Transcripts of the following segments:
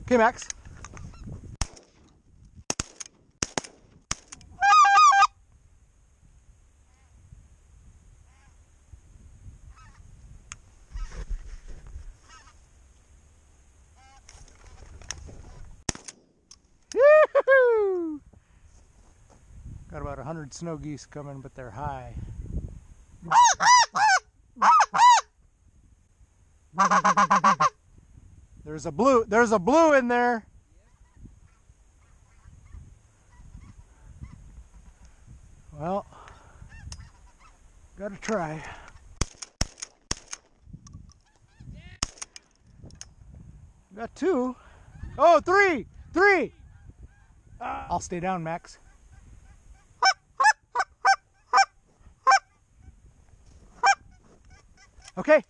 Okay, Max. Yoo-hoo! Got about 100 snow geese coming, but they're high. There's a blue in there. Well, gotta try. Got two. Oh, three! I'll stay down, Max. Okay.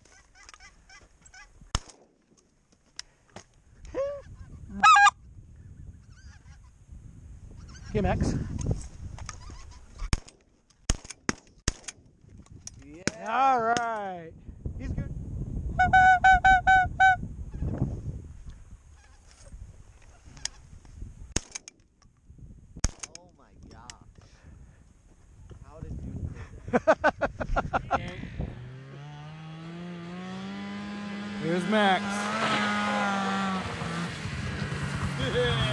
Okay, Max. Yeah. All right. He's good. Oh my gosh. How did you do that? Here's Max.